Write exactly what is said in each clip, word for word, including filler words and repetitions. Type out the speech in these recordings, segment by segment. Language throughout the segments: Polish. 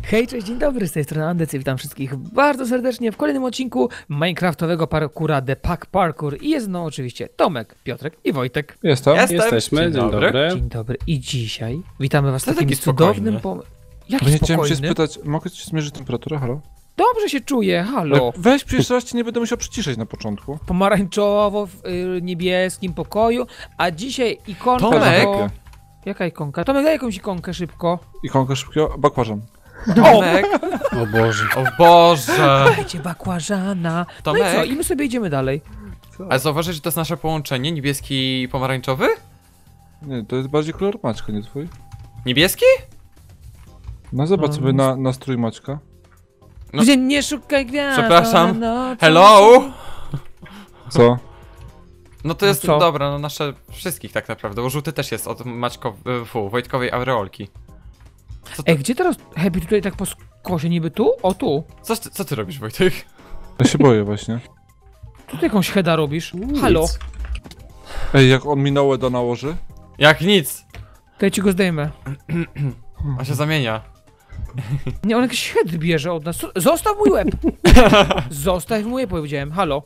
Hej, cześć, dzień dobry, z tej strony Andecy, witam wszystkich bardzo serdecznie w kolejnym odcinku Minecraftowego parkura The Pack Parkour i jest no oczywiście Tomek, Piotrek i Wojtek. Jestem. Jestem. Jesteśmy, Dzień dzień dobry. dobry. Dzień dobry i dzisiaj witamy was To takim taki cudownym spokojny. pomysłem. Jaki Bo nie chciałem spokojny? się spytać, mogę ci zmierzyć temperaturę, halo? Dobrze się czuję, halo. Weź, przecież raz cię nie będę musiał przyciszać na początku. Pomarańczowo w y, niebieskim pokoju, a dzisiaj ikonka Tomek! to... Jaka ikonka? Tomek, daj jakąś ikonkę szybko. Ikonkę szybkiego, bakłażan. Tomek! O Boże. O Boże! Dajcie bakłażana. No Tomek? i co? I my sobie idziemy dalej. A zauważysz, że to jest nasze połączenie? Niebieski i pomarańczowy? Nie, to jest bardziej kolor Maćka, nie twój? Niebieski? No zobacz No, sobie na, na strój Maćka. No. Gdzie nie szukaj gwiazd. Przepraszam. No, co? Hello? Co? No to jest, co? dobra, no nasze wszystkich tak naprawdę, bo żółty też jest od Maćko, y, fu, Wojtkowej aureolki. Co ty, Ej, gdzie teraz Happy tutaj tak po skosie niby tu? O tu. co, ty, co ty robisz, Wojtek? Ja się boję właśnie. Tu ty jakąś heada robisz. Halo. Nic. Ej, jak on mi na łeda nałoży? Jak nic! To ja ci go zdejmę. On się zamienia. Nie, on jakiś head bierze od nas. Zostaw mój łeb. Zostaw mój łeb, powiedziałem. Halo.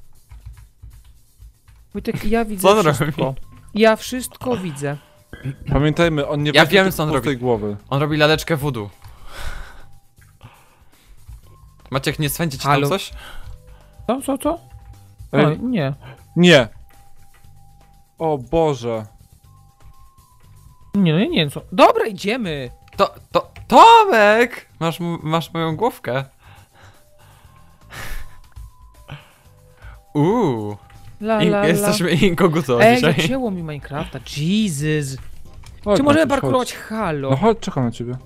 Wojtek, ja widzę Co on wszystko. robi? Ja wszystko widzę. Pamiętajmy, on nie Ja weźmie wiem, tylko co on z robi. tej głowy. On robi laleczkę voodoo. Maciek, nie swędzi ci tam Halo? coś? Co, co, co? O, Ej, nie. nie! O Boże. Nie, no nie, nie, co. Dobra, idziemy. To, to, Tomek! Masz, m- masz moją główkę. Uuu, La, in, la, la. jesteśmy inkoguto Ej, dzisiaj. zacięło mi Minecrafta. Jesus. Chodź, Czy możemy Maciuś, parkurować? chodź. Halo. No chodź, czekam na ciebie.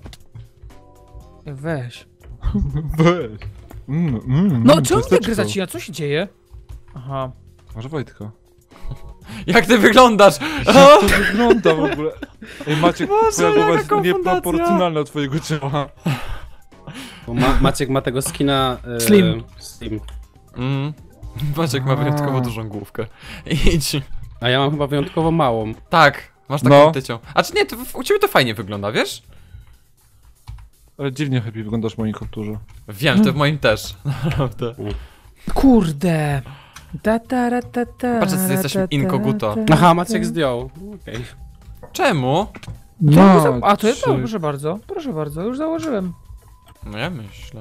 Weź. Weź. Mm, mm, No, mm, czemu mnie ciasteczko. gry zacina? Co się dzieje? Aha. Może Wojtka. Jak ty wyglądasz? Jak to wygląda w ogóle? Ej, Maciek, Boże, twoja głowa jaka jest konfundacja. nieproporcjonalna do twojego ciała. Bo Ma Maciek ma tego skina e, Slim. Slim. Mm. Maciek ma wyjątkowo A. dużą główkę. Idź. A ja mam chyba wyjątkowo małą. Tak, masz taką No. tycią. A czy nie, to w- u ciebie to fajnie wygląda, wiesz? Ale dziwnie Happy wyglądasz w moim kapturze. Wiem, to w moim też. Naprawdę. Kurde. Ta, ta, ra, ta, ta, Patrz, że ra, jesteśmy ta, ta, inkoguto. ta, Aha, Maciek zdjął. Okej. Czemu? No, a to jest Maciek. to, proszę bardzo. Proszę bardzo, już założyłem. No ja myślę.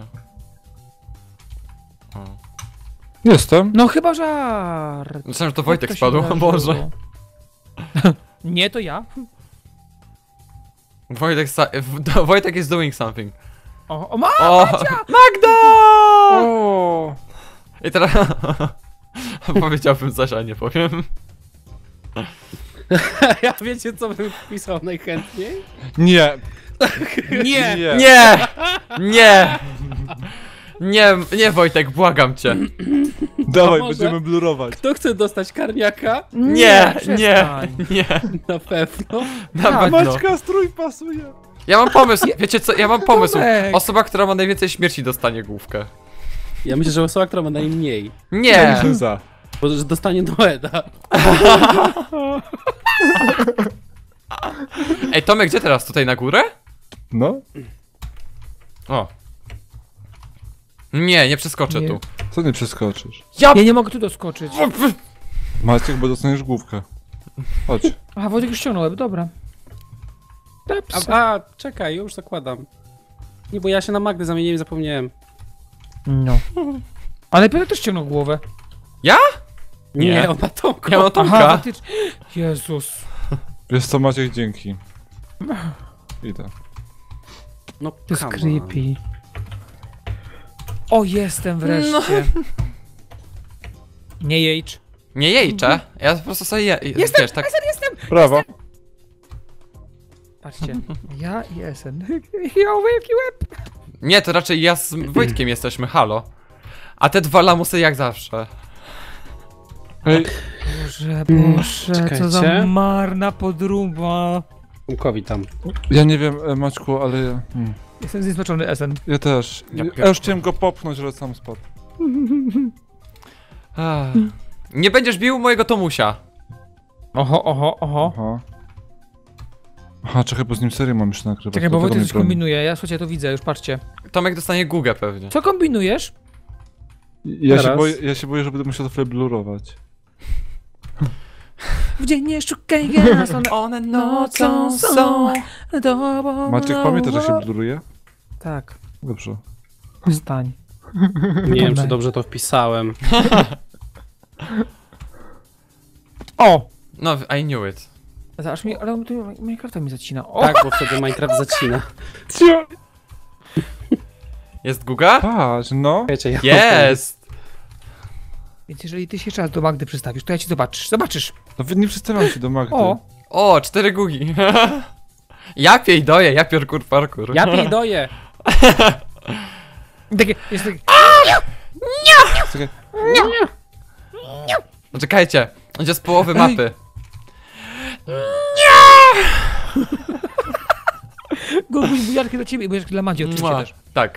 O. Jestem. No chyba żart. Myślałem, że to Jak Wojtek to się spadł, o wydarzyło? Boże. Nie, to ja. Wojtek, sa- w- Wojtek is doing something. O, o ma! O, Magda! O! I teraz... Powiedziałbym coś, a nie powiem. Ja wiecie co bym wpisał najchętniej? Nie. Nie! Nie. Nie! Nie! Nie, nie Wojtek, błagam cię. Dawaj, A może? będziemy blurować. Kto chce dostać karniaka? Nie, nie, przestań. nie. Na pewno. Na Tak. pewno. Maćka, strój pasuje. Ja mam pomysł, wiecie co, ja mam pomysł. Tomek. Osoba, która ma najwięcej śmierci, dostanie główkę. Ja myślę, że osoba, która ma najmniej. Nie! Za. Bo że dostanie Noeda. Ej, Tomek, gdzie teraz? Tutaj na górę? No? O. Nie, nie przeskoczę Nie. tu. Co nie przeskoczysz? Ja... Ja nie mogę tu doskoczyć. Maciek, bo dostaniesz główkę. Chodź. Aha, Wojtek już ściągnąłem, dobra. Ups. A, a, czekaj, już zakładam. Nie, bo ja się na Magdę zamieniłem i zapomniałem. No. Ale Piotr też ściągnął głowę. Nie, Nie. on ma tą Ja mam Aha, Tomka. faktycznie. Jezus. Wiesz co, Maciek, dzięki. Idę. No, To jest come on. creepy. O, jestem wreszcie. Nie jejcz. Nie jejczę, ja po prostu sobie je... Jestem, wiesz, tak... Prawo. Patrzcie. Ja i Esen. Ja wielki łeb. Nie, to raczej ja z Wojtkiem jesteśmy, halo. A te dwa lamusy jak zawsze. Hej, Boże, Boże, co za Czekajcie. marna podróba. Tomkowi tam. ja nie wiem, e, Maćku, ale ja... Hmm. Jestem zniesmaczony, Esen. Ja też. Ja Ja, pierdolę. już chciałem go popchnąć, ale sam spadł. Ach. Nie będziesz bił mojego Tomusia. Oho, oho, oho. Aha. Aha, czekaj, bo z nim serię mam już nagrywać. Czekaj, bo dlatego Wojtek mnie coś broni. kombinuje, ja słuchajcie, to widzę, już patrzcie. Tomek dostanie Gugę pewnie. Co kombinujesz? Ja się, Teraz. boję, ja się boję, że będę musiał to chwilę blurować. W dzień nie szukaj gwiazd, one One nocą są tobą. Maciek, pamiętasz, że się bluruje? Tak, Dobrze. stań. Nie wiem, czy dobrze to wpisałem. O! No, I knew it. Aż mi, ale tu Minecrafta mi zacina. O! Tak, bo wtedy Minecraft zacina. Jest Guga? Patrz, no. Wiecie, ja Jest! Więc jeżeli ty się jeszcze raz do Magdy przystawisz, to ja ci zobaczysz. Zobaczysz. No nie przedstawiam się do Magdy. O! O, cztery Gugi. Ja piej doję, ja piorkur parkour. Ja pijdoję! Takie, jest takie... Czekaj. No czekajcie, będzie z połowy Ej. mapy. Guguś, bujarki dla ciebie i bujarki dla Madzi oczywiście Mua. też. Tak.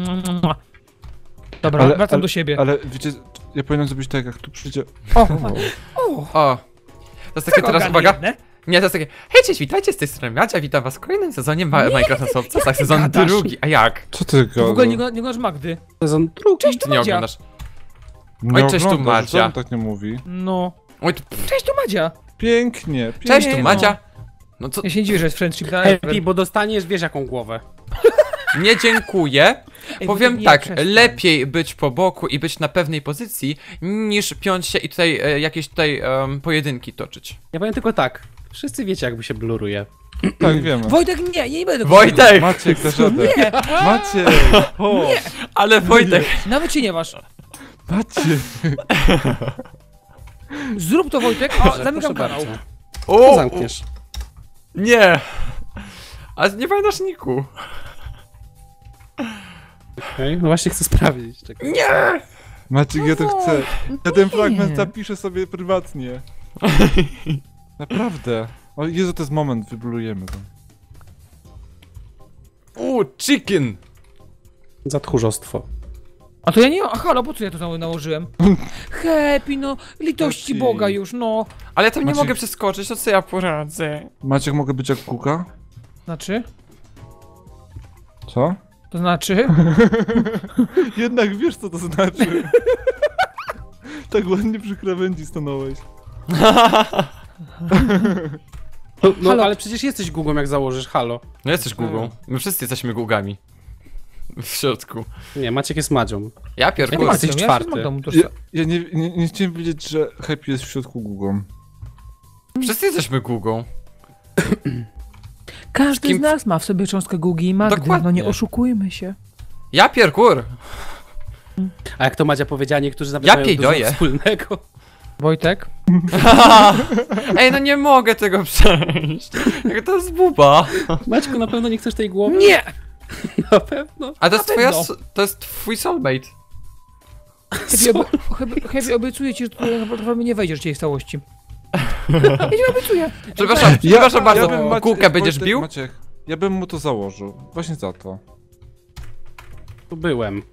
Dobra, Ale- wracam ale- do siebie. Ale wiecie, ja powinienem zrobić tak, jak tu przyjdzie... O! O. To jest takie teraz, uwaga. Jedne? Nie, to jest takie, hej, cześć, witajcie z tej strony Madzia, witam was w kolejnym sezonie Ma Minecraft na Sobcasach, sezon gadasz? drugi. A jak? Co ty W ogóle nie, gadasz? nie oglądasz Magdy. Sezon drugi. Cześć, tu Ty nie Madzia. oglądasz. Nie Oj, cześć, tu oglądasz, Madzia. on tak nie mówi. No. Oj, tu, Cześć, tu Madzia. Pięknie, pięknie. cześć, Nie, tu no. Madzia. No co, Ja się nie dziwię, że jest friendship na Happy, bo dostaniesz wiesz jaką głowę. nie dziękuję. Ej, Powiem Wojtek, nie, tak, przestań. lepiej być po boku i być na pewnej pozycji, niż piąć się i tutaj e, jakieś tutaj em, pojedynki toczyć. Ja powiem tylko tak. Wszyscy wiecie jak się bluruje. Tak, wiemy. Wojtek, nie, nie będę. Wojtek! Maciek, dasz radę. Nie, Maciek! O, Ale Wojtek! nawet się nie masz. Maciek! Zrób to, Wojtek. O, zamykam Proszę kanał. bardzo. O, Zamkniesz. nie! A nie pamiętasz niku. Okej, no właśnie chcę sprawdzić. Czekaj. Nie! Maciek, ja to No, chcę. Ja ten fragment nie. zapiszę sobie prywatnie. Naprawdę. O Jezu, to jest moment, wyblujemy to. U, chicken! Za tchórzostwo. A to ja nie. Aha, no po co ja to znowu nałożyłem? Happy, no. Litości Happy. Boga już, no. Ale ja tam nie Maciek- mogę przeskoczyć, to co ja poradzę? Maciek, mogę być jak Kuka? Znaczy? Co? To znaczy? Jednak wiesz, co to znaczy. Tak ładnie przy krawędzi stanąłeś. No, no Halo. ale przecież jesteś Gugą jak założysz, halo. No jesteś Gugą. My wszyscy jesteśmy Gugami. W środku. Nie, Maciek jest Madzią. Ja Ja piorkur. nie Maciek, jesteś ja się czwarty. z Magdą to Ja, ja nie, nie, nie chciałem wiedzieć, że Happy jest w środku Gugą. Wszyscy jesteśmy Gugą. Każdy Z kim- z nas ma w sobie cząstkę Gugi i Magdy. Dokładnie. No nie oszukujmy się. Ja piorkur! A jak to Madzia powiedziała, niektórzy nawet Ja mają piej dużo doję. wspólnego. Wojtek? Ej, no nie mogę tego przejść. Jak to jest buba. Maćku, na pewno nie chcesz tej głowy? Nie! Na pewno. A to jest Na twoja, pewno. s- to jest twój soulmate. Happy, oby, happy, happy obiecuję ci, że tu naprawdę nie wejdziesz dzisiaj w całości. Ja ci obiecuję. Przepraszam, przepraszam bardzo, bym Maciek- Kukę będziesz Wojtek, bił? Maciek, ja bym mu to założył. Właśnie za to. Tu byłem.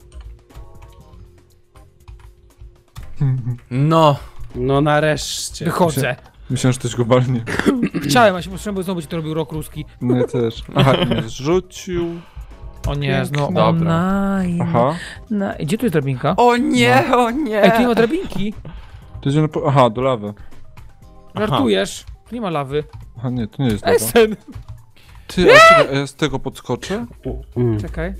No. No nareszcie. Wychodzę. Myślałem, że ktoś go walnie. Chciałem, a się potrzebowałem, bo znowu będzie to robił rok ruski. No ja też. Aha, i mnie zrzucił. O nie, no. Pięknie. O Dobra. naj, Aha. na, Gdzie tu jest drabinka? O nie, o nie. Ej, tu nie ma drabinki. To idziemy po... Aha, do lawy. Żartujesz. Tu nie ma lawy. Aha, nie, to nie jest lawa. Esen. Ty, a czekaj, a ja z tego podskoczę? Mm. Czekaj.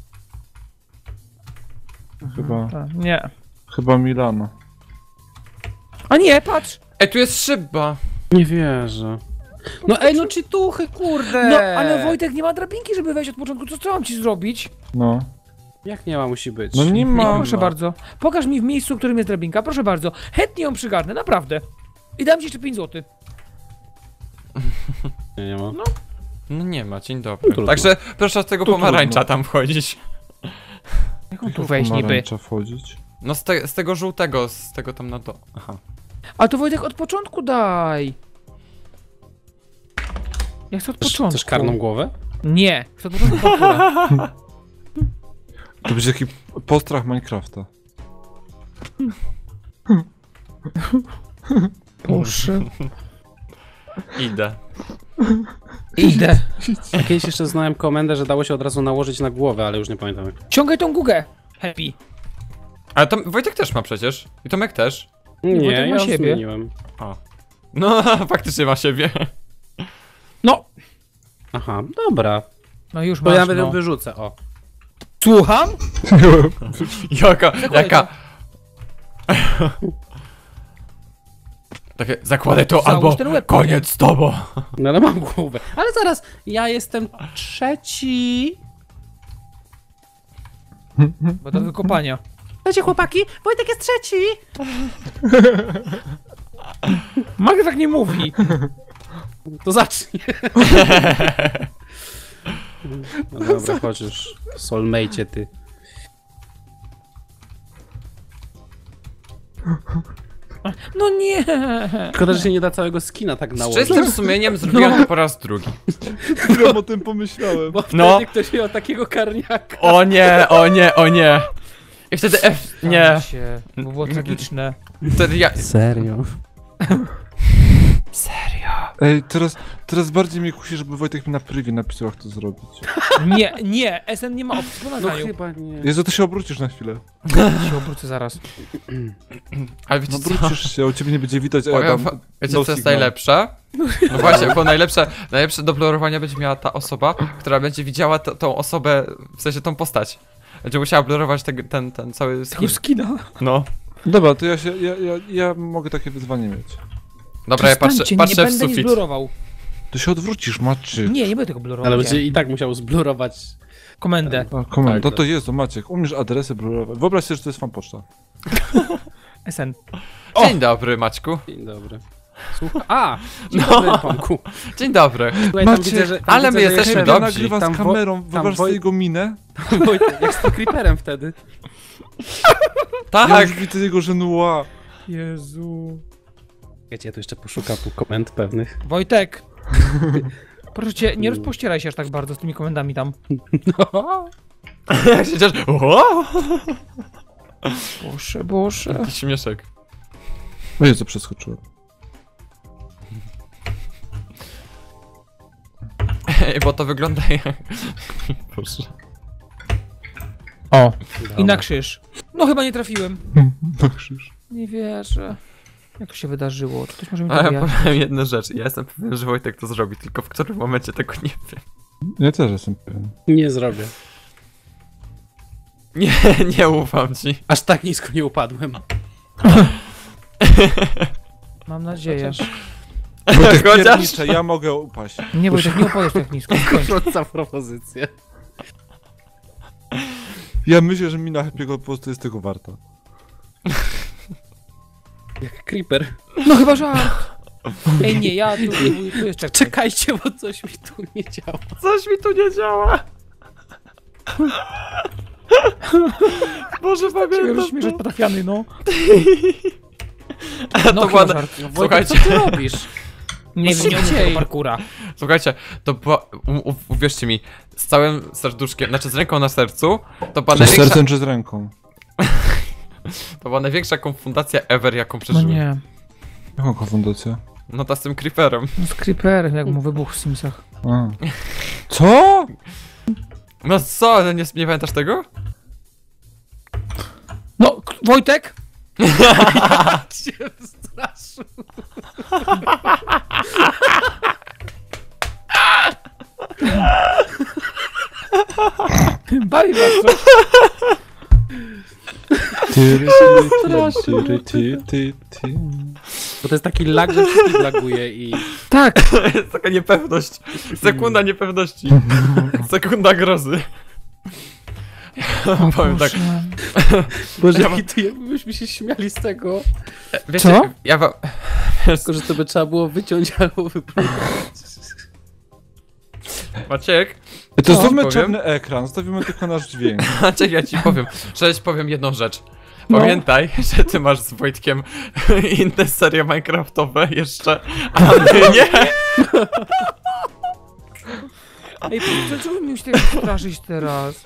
Chyba, Ta, nie. chyba Milano. A nie, patrz! Ej, tu jest szyba. Nie wierzę. No ej, no czytuchy, kurde! No, ale Wojtek nie ma drabinki, żeby wejść od początku. To co mam ci zrobić? No. Jak nie ma, musi być. No nie Nie, ma. proszę bardzo. Pokaż mi w miejscu, w którym jest drabinka. Proszę bardzo. Chętnie ją przygarnę, naprawdę. I dam ci jeszcze pięć złotych. Nie, nie ma. No nie ma, dzień dobry. Trudno. Także proszę od tego To pomarańcza trudno. tam wchodzić. Jak on tu wejść niby? Pomarańcza wchodzić. No z, te, z tego żółtego, z tego tam na do... Aha. A to Wojtek od początku daj. Ja chcę od Chcesz, początku. chcesz karną głowę? Nie, chcę od początku parkoura. To będzie taki postrach Minecrafta. Boże. Idę. Idę. Ja kiedyś jeszcze znałem komendę, że dało się od razu nałożyć na głowę, ale już nie pamiętam jak. Ciągaj tą gugę. Happy. Ale to Wojtek też ma przecież. I Tomek też. Nie, Wojtek ma ja siebie. zmieniłem. O. No, faktycznie ma siebie. No. Aha, dobra. No już Bo masz, ja nawet ją no. wyrzucę, o. Słucham? Jaka, Zakładaj jaka... Takie, zakładaj to Załóż albo ten łeb, koniec z tobą. No ale mam głowę. Ale zaraz, ja jestem trzeci. Bo do wykopania. Trzeci chłopaki, Wojtek jest trzeci. Magda tak nie mówi. To zacznij. No dobra, chodź już, soulmate ty. No nie. Szkoda, że się nie da całego skina tak Z nałożyć. czystym sumieniem zrobiłem to po raz drugi. Chwilą o tym pomyślałem. Bo wtedy No. ktoś miał takiego karniaka. O nie, o nie, o nie. I wtedy F... nie. Się, bo było tragiczne. Wtedy ja... Serio? Serio? Ej, teraz, teraz bardziej mnie kusi, żeby Wojtek mi na privie napisał, jak to zrobić. Nie, nie. S N nie ma opcji po No nagraniu. chyba nie. Jezu, to się obrócisz na chwilę. Się obrócę zaraz. Ale wiecie No co? obrócisz się, u ciebie nie będzie widać, a ja Powiem, dam wa- wiecie no co jest signal. najlepsze? No właśnie, bo najlepsze, najlepsze do blurowania będzie miała ta osoba, która będzie widziała t- tą osobę, w sensie tą postać. Będzie musiała blurować te, ten, ten cały skin. Tego skina. No. Dobra, to ja się, ja, ja, ja mogę takie wyzwanie mieć. Dobra, ja patrzę, Przestańcie, patrzę nie w będę nic sufit. blurował. To się odwrócisz, Maciek. Nie, nie będę tego blurował. Ale nie. będzie i tak musiał zblurować. Komendę. A, komend. Tak, No tak. to jest, to Maciek, umiesz adresy blurować. Wyobraź sobie, że to jest fan poczta. S N. Dzień dobry, Maćku. Dzień dobry. Słuchaj. A! Dzień No. dobry, Tomku. Dzień dobry. Słuchaj, tam Maciek, widzę, że, tam ale widzę, my że jesteśmy jeszcze- Ja dobrzy. nagrywa Tam z wo- kamerą, tam wyobraź Woj- sobie jego minę. Wojtek, jak z tym creeperem wtedy. Ja Tak. już widzę jego żenua. Jezu. Wiecie, ja tu jeszcze poszukam tu komend pewnych. Wojtek. Proszę cię, nie rozpościeraj się aż tak bardzo z tymi komendami tam. No. Jak siedzisz... O! Boże, boże. Jaki śmieszek. O Jezu, przeskoczyłem. Ej, bo to wygląda jak... Boże. O. I na krzyż. No chyba nie trafiłem. No krzyż. Nie wierzę. Jak to się wydarzyło? Czy ktoś może mi Ale ja powiedzieć? powiem jedną rzecz. Ja jestem pewien, że Wojtek to zrobi, tylko w którym momencie tego nie wiem. Ja też jestem pewien. Nie zrobię. Nie, nie ufam ci. Aż tak nisko nie upadłem. Mam nadzieję. Wojtek Chociaż- piernicze, ja mogę upaść. Nie, Wojtek, nie opowiesz tak nisko. Skończ. Krótka propozycja. Ja myślę, że mina Happy'ego po prostu jest tego warta. Jak creeper. No chyba żart. Ej, nie, ja tu, tu, tu jest czekaj. Czekajcie, bo coś mi tu nie działa. Coś mi tu nie działa. Boże, Ciebie pamiętam rozśmieszać to. potrafiany, no. To No była... chyba żart. No, Wojtek, Słuchajcie. co ty robisz? Nie wiem, nie umiem szybciej. tego parkura. Słuchajcie, to była... U, u, uwierzcie mi, z całym serduszkiem, znaczy z ręką na sercu, to była, Czy z największa, sercem, czy z ręką? to była największa konfundacja ever, jaką No przeżyłem. nie. Jaką konfundacja? No ta z tym creeperem. No z creeperem, jak mu wybuchł w Simsach. A. Co? No co, nie, nie pamiętasz tego? No, k- Wojtek? Się straszył. Bawi was coś. Tyry, tyry, tyry, ty, ty, ty. Bo to jest taki lag, że wszystkich laguje i... Tak. Jest taka niepewność. Sekunda niepewności. Sekunda grozy. O, Powiem tak. Boże. Boże, Ja jaki tu jakbyśmy się śmiali z tego. Wiecie, Co? ja wam... Tylko, że to by trzeba było wyciąć albo wypluć. Maciek, To Co? zostawmy Powiem? czarny ekran, zostawimy tylko nasz dźwięk. Maciek, ja ci powiem, że ci powiem jedną rzecz. No. Pamiętaj, że ty masz z Wojtkiem inne serie minecraftowe jeszcze, a my nie. Ej, dlaczego mi się tak straszyć teraz?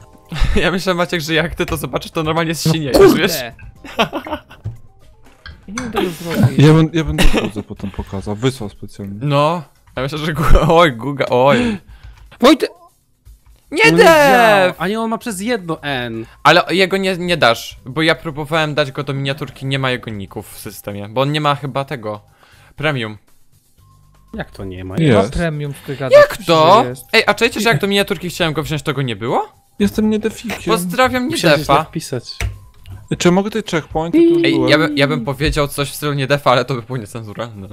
Ja myślę, Maciek, że jak ty to zobaczysz, to normalnie zsiniesz, Kurde. wiesz? Ja tego zrobić? Ja, bym, ja będę Gudze potem pokazał, wysłał specjalnie. No, ja myślę, że gu- oj, Guga, oj. Wojtek! Nie No działa. def! A nie, on ma przez jedno N. Ale jego nie, nie dasz, bo ja próbowałem dać go do miniaturki, nie ma jego ników w systemie, bo on nie ma chyba tego premium. Jak to nie ma? Nie. Ma Jest. premium, co ty gadasz. Jak to? Że jest. Ej, a czujecie, że jak do miniaturki chciałem go wziąć, to go nie było? Jestem niedefikiem. Pozdrawiam, nie Musiałeś defa. tak pisać. Czy mogę tej checkpoint? To już Ej, byłem. ja, by, ja bym powiedział coś w stylu nie defa, ale to by było niecenzuralne.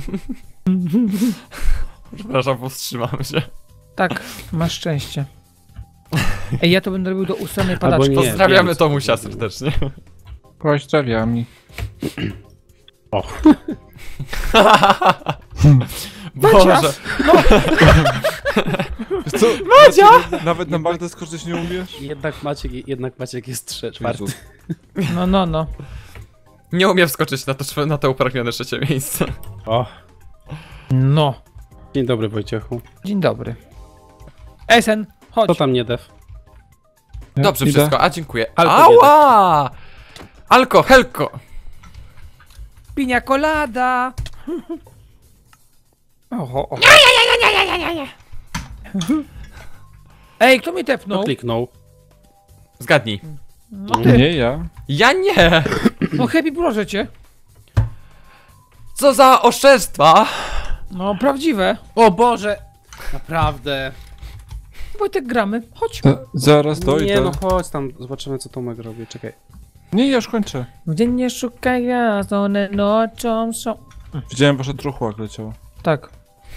Przepraszam, powstrzymam się. Tak, masz szczęście. Ej, ja to będę robił do ustnej Albo padaczki. nie. Pozdrawiamy wiem, Tomusia co- serdecznie. Pozdrawiami. O, Boże. Co? Madzia! Nawet, nawet na Magdę skoczyć nie umiesz? jednak Maciek, jednak Maciek jest trze- czwarty. Jezu. No, no, no. Nie umiem wskoczyć na to, czw- na to upragnione trzecie miejsce. O, No. dzień dobry Wojciechu. Dzień dobry. Esen, chodź. Co tam nie def? Ja Dobrze, idę. wszystko, a dziękuję. Alko Ała! Alko, helko! Pinia colada. Oho, oho. Ej, kto mnie No tepnął? kliknął. Zgadnij. No ty. Nie ja. Ja nie! No happy, proszę cię. Co za oszczerstwa! No, prawdziwe. O Boże! Naprawdę. Wojtek, gramy. Chodź. Z- zaraz dojdę. Nie no chodź tam, zobaczymy co Tomek robi, czekaj. Nie, ja już kończę. Gdzie nie szukaj gwiazd, one nocą są. Widziałem wasze truchło jak leciało. Tak.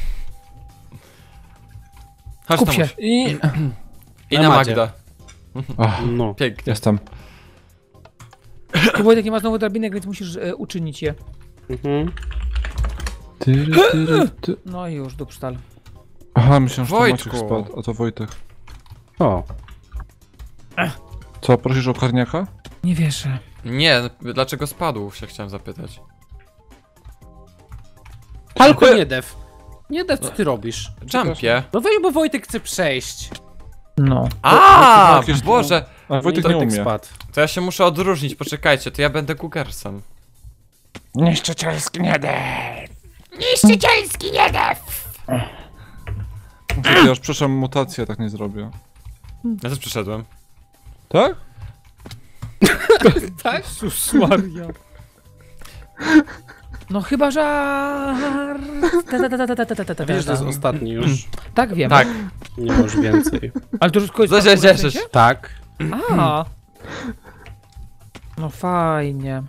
Chodź Kup tam się. już. I... I Na na macie. Magda. Ach, No. Pięknie. jestem. Tu Wojtek nie ma znowu drabinek, więc musisz e, uczynić je. Mhm. Tyry, tyry, ty... No i już, dupsztal. Aha, myślałem, że to Wojtku. Maciek spadł, a to Wojtek. O. Co, prosisz o karniaka? Nie wierzę. Nie, dlaczego spadł, się chciałem zapytać. Alko nie def. Nie def, co ty robisz? Jumpie. No weź, bo Wojtek chce przejść. No. A, jakieś- Boże! A Wojtek To nie Wojtek umie. spadł. To ja się muszę odróżnić, poczekajcie, to ja będę Kugersem. Niszczycielski nie de. Niszczycielski nie def! Ja już przeszłam mutację, tak nie zrobię. Ja też przyszedłem. Tak? Tak? Jezus Maria. No chyba, że... Ta, ta, ta, ta, ta, ta, ta, ta, ta, Wiesz, że to jest ta. ostatni już. Tak, wiem. Tak. Nie ma już więcej. Ale to już kogoś Co się cieszysz? Tak. A. No fajnie.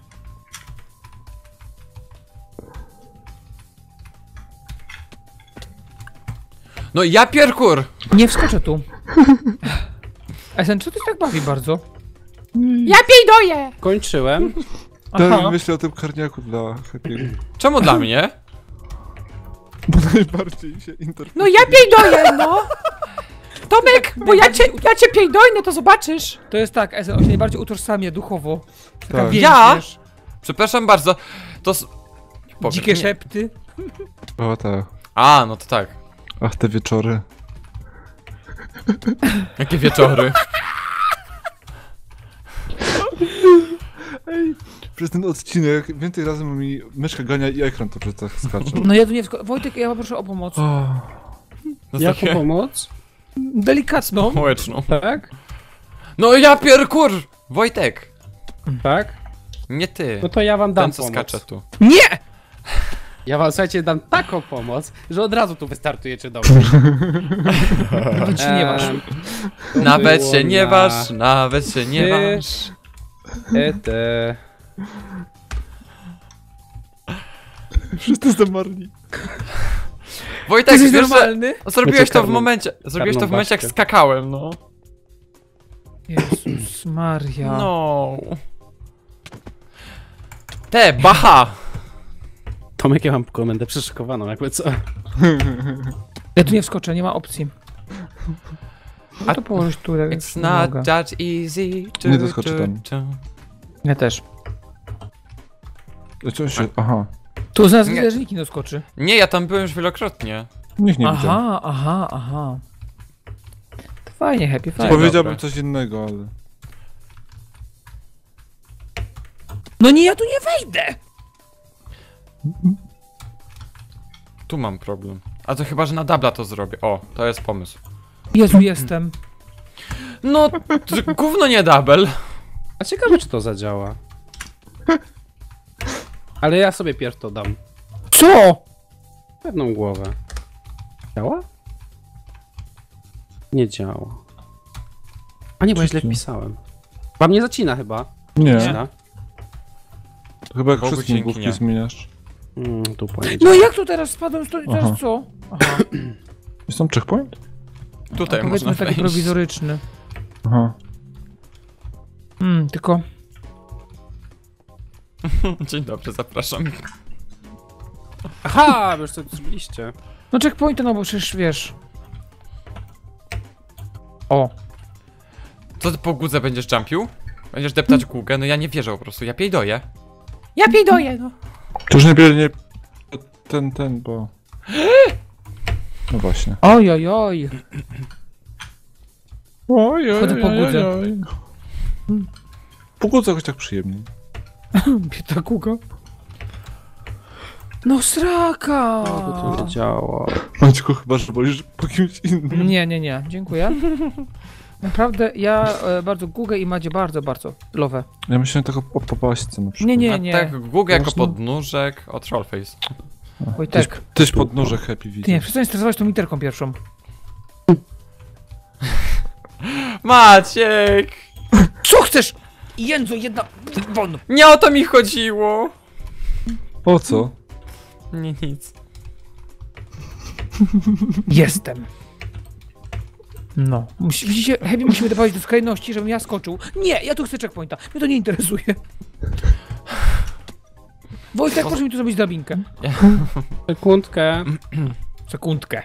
No ja pierkur! Nie wskoczę tu. Esen, co ty tak bawi bardzo? Ja piejdoję! Kończyłem. Aha. Tak, myślę o tym karniaku dla Happy. Czemu dla mnie? Bo najbardziej się interpretuje. No ja piejdoję, no! Tomek, bo ja cię, ja cię piejdoję, to zobaczysz. To jest tak, Esen, on się najbardziej utożsamia duchowo. Taka Tak. więź, Ja? wiesz, Przepraszam bardzo, to... s- Powiem, dzikie nie. szepty. O tak. A, no to tak. Ach, te wieczory. Jakie wieczory. Przez ten odcinek więcej razy mi myszka gania i ekran to przez tak skacze. No ja tu nie wskoczę. Wojtek, ja poproszę o pomoc. O, No Jaką takie pomoc? Delikatną. społeczną. Tak? No ja pierkur! Wojtek! Tak? Nie ty. No to ja wam dam Ten co pomoc. skacze tu. Nie! Ja wam, słuchajcie, dam taką pomoc, że od razu tu wystartujecie do mnie. Nawet się nie masz. Em, to Nawet było się nie na waż, nawet się nie Ty- waż. E, te... wszyscy zamarli. Wojtek, Jesteś wiesz, że normalny? zrobiłeś to w karną- momencie, zrobiłeś to w karną momencie jak baszkę. skakałem, no. Jezus Maria. No. Te, baha! Tomek, ja mam komendę przyszykowaną, jakby co. Ja tu nie wskoczę, nie ma opcji. A- A to położyć tu, jak It's nie not mogę. that easy. Tu, Nie doskoczy tu, tam. tu. Ja też. Co się... Aha. Tu zaraz Nie. widzę, że nikt nie doskoczy. Nie, ja tam byłem już wielokrotnie. Niech nie widział. Aha, aha, aha. To fajnie, happy, fajnie. Powie- Powiedziałbym Dobra. coś innego, ale... No nie, ja tu nie wejdę! Tu mam problem. A to chyba, że na dubla to zrobię. O, to jest pomysł. Jezu, jestem. No, to gówno nie double. A ciekawe, czy to zadziała. Ale ja sobie pierw to dam. Co? Pewną głowę. Działa? Nie działa. A nie, bo ja źle wpisałem. Wam nie zacina chyba. Nie, Zacina? to chyba jak Bogu wszystkie dzięki, główki nie. zmieniasz. Mm, dupa nie No działa. jak tu teraz spadłem? To, teraz Aha. co? Aha, Jest tam checkpoint? Tutaj można powiedzmy taki wejść. prowizoryczny. Aha. Hmm, tylko... Dzień dobry, zapraszam. Aha, wiesz co tu zrobiliście. No checkpointy, no bo przecież wiesz... O, Co ty po gudze będziesz jumpił? Będziesz deptać gugę? No ja nie wierzę po prostu, ja piejdoję. Ja piejdoję, no. To już nie bierze nie... Ten, ten, bo... No właśnie. oj, oj, oj. Oj, Chodzę po gudze. Po gudze jakoś tak przyjemniej. Biedna kuka. No sraka! O, bo to nie działa. Maćku, chyba, że wolisz po kimś innym. Nie, nie, nie, dziękuję. Naprawdę, ja e, bardzo Gugę i Madzie bardzo, bardzo lowę. Ja myślałem tak o, o popaśce na przykład. Nie, nie, A nie. tak gugę jako Można? podnóżek o Trollface. Tyś, Wojtek, tyś pod nóżek happy widzę. ty nie, przestań stresować tą literką pierwszą. Maciek! Co chcesz? Jędzo, jedna... Won. Nie o to mi chodziło! O co? Nie, nic. Jestem. No. Musi, widzicie, Heavy musimy doprowadzić do skrajności, żebym ja skoczył. Nie, ja tu chcę checkpointa. Mnie to nie interesuje. Wojtek, proszę mi tu zrobić drabinkę. Sekundkę. Sekundkę.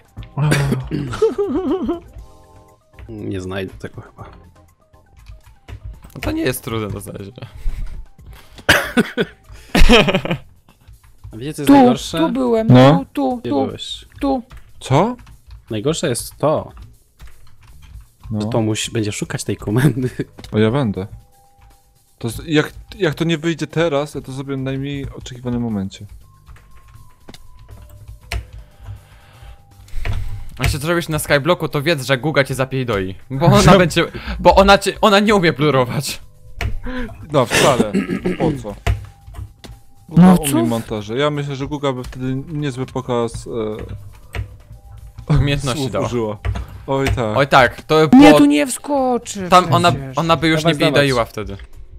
Nie znajdę tego chyba. No to nie jest trudne do znalezienia. A wiecie co jest Tu, najgorsze? tu byłem, No. tu, tu, Gdzie tu, byłeś? tu. Co? Najgorsze jest to, No. że to musi, będzie szukać tej komendy. O, ja będę. To z, jak, jak to nie wyjdzie teraz, ja to zrobię w najmniej oczekiwanym momencie. A jeśli to robisz na Skyblocku, to wiedz, że Guga cię zapierdoli. Bo ona będzie... Bo ona cię... Ona nie umie blurować. No, wcale. Po co? Guga No, umie co? montaże. Ja myślę, że Guga by wtedy niezły pokaz e, Umiejętności słów dała. użyła. Oj tak. Oj tak, to by Nie, było... tu nie wskoczy. Tam ona, przecież. ona by już Dawaj, nie pierdoliła wtedy.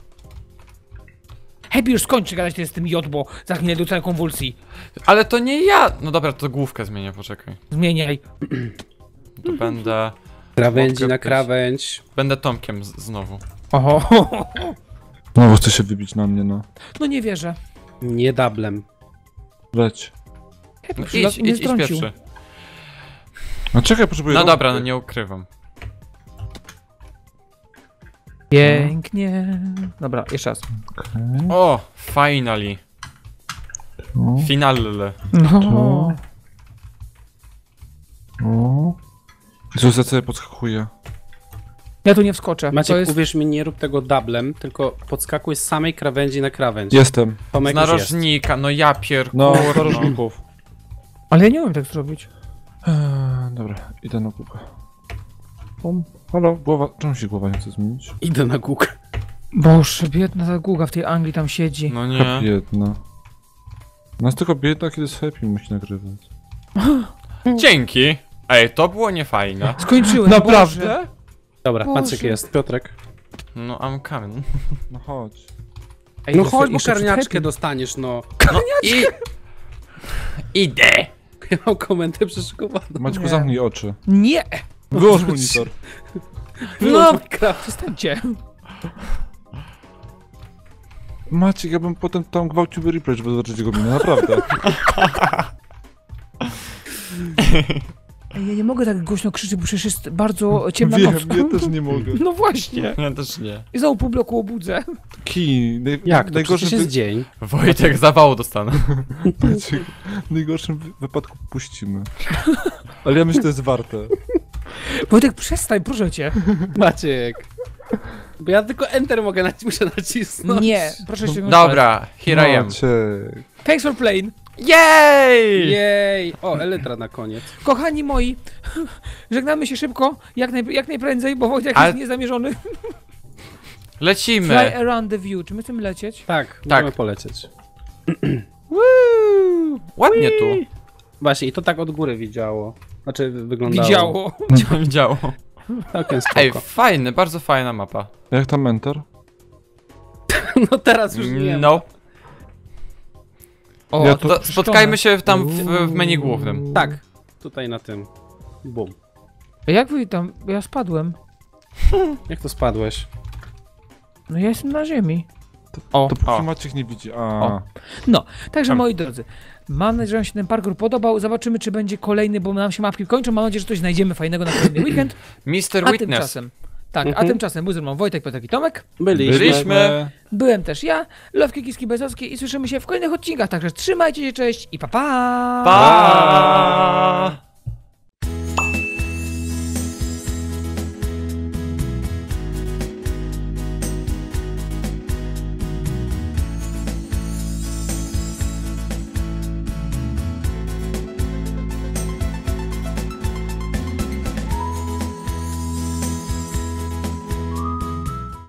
Heavy, już skończy gadać z tym J, bo za chwilę dostanę konwulsji. Ale to nie ja! No dobra, to główkę zmienię, poczekaj. Zmieniaj. To będę... Krawędzi Łapkę na w pierś. krawędź. Będę Tomkiem z, znowu. Oho. No, bo chce się wybić na mnie, no. No nie wierzę. Nie dublem. Leć. Heavy No już idź, nie idź, idź strącił. pierwszy. No czekaj, potrzebuję... No rąk. dobra, no nie ukrywam. Pięknie. Dobra, jeszcze raz. Okej. O, finally. O, Finale. No. o. Jezus, za co ja podskakuję? Ja tu nie wskoczę. Maciek, to jest... uwierz mi, nie rób tego dublem, tylko podskakuj z samej krawędzi na krawędź. Jestem. Z Tomek już jest. narożnika, no ja pier... No, kurno. narożników. Ale ja nie umiem tak zrobić. Eee, dobra, idę na Gugę. Pum. Halo, głowa... Czemu się głowa nie chce zmienić? Idę na Google. Boże, biedna ta Guga w tej Anglii tam siedzi. No nie. Biedna. Ona jest tylko biedna, kiedy z Happy musi nagrywać. Dzięki. Ej, to było niefajne. Skończyłem. Boże. Dobra, Boże. Maciek jest. Piotrek. No, I'm coming. No chodź. Ej, No jeszcze- chodź, bo jeszcze przed karniaczkę Happy. dostaniesz, no. No i... Idę. Ja mam komendę przeszykowaną. Maćku, Nie. zamknij oczy. Nie! Wyłącz monitor. No, przestańcie. Maciek, ja bym potem tam gwałcił replay, żeby zobaczyć jego minę, naprawdę. Ej, ja nie mogę tak głośno krzyczeć, bo przecież jest bardzo ciemna Wiem, noc. ja też nie mogę. No właśnie. Ja też nie. I znowu pół bloku obudzę. Kij, naj, Jak? To najgorszym, przecież jest wy... dzień. Wojtek zawału dostanę. Maciek, w najgorszym wy- wypadku puścimy. Ale ja myślę, to jest warte. Wojtek, przestań, proszę cię. Maciek. Bo ja tylko Enter mogę naci muszę nacisnąć. Nie, proszę się. Dobra, here I am. Maciek. Thanks for playing. Jej! Jej! O, Elytra na koniec. Kochani moi, żegnamy się szybko, jak, naj, jak najprędzej, bo Wojtek Ale- jest niezamierzony. Fly Lecimy. around the view. Czy my chcemy lecieć? Tak, Tak. możemy polecieć. Woo! Ładnie tu. Właśnie, i to tak od góry widziało. Znaczy, wyglądało. Widziało. Widziało. Całkiem Ej, spoko. fajny, bardzo fajna mapa. Jak tam mentor? No teraz już nie ma. No. O, Ja to To spotkajmy się tam w, w menu głównym. Tak, tutaj na tym. Bum. Jak wy tam? Ja spadłem. Jak to spadłeś? No ja jestem na ziemi. O, To póki o. Maciek nie widzi. A. O. No, także Tam. moi drodzy, mam nadzieję, że wam się ten parkour podobał. Zobaczymy, czy będzie kolejny, bo nam się mapki kończą. Mam nadzieję, że coś znajdziemy fajnego na kolejny weekend. mister A Witness. tymczasem, tak, a Mhm. tymczasem był ze mną Wojtek, Piotrek i Tomek. Byliśmy. Byliśmy. Byłem też ja, Lowki Kiski Bezowski i słyszymy się w kolejnych odcinkach. Także trzymajcie się, cześć i pa pa! Pa!